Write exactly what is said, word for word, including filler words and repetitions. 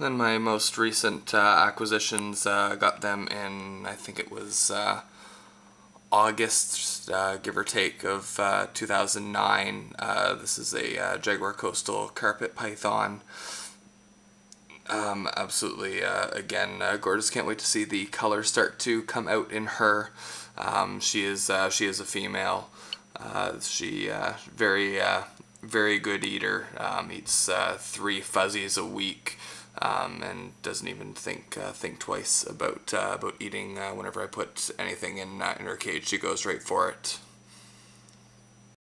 Then my most recent uh, acquisitions, uh, got them in, I think it was uh, August, uh, give or take, of uh, two thousand nine. Uh, this is a uh, Jaguar Coastal Carpet Python. Um, absolutely, uh, again, uh, gorgeous. Can't wait to see the color start to come out in her. Um, she is uh, she is a female. Uh, she uh, very uh, very good eater. Um, eats uh, three fuzzies a week, um, and doesn't even think uh, think twice about uh, about eating. Uh, whenever I put anything in uh, in her cage, she goes right for it.